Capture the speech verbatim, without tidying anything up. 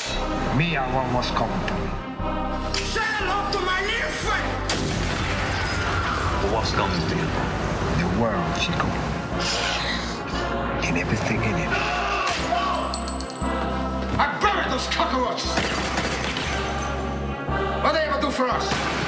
Me, I want what's coming to me. Say hello to my little friend! But what's coming to you? The world, Chico. And everything in it. I buried those cockroaches! What they ever do for us?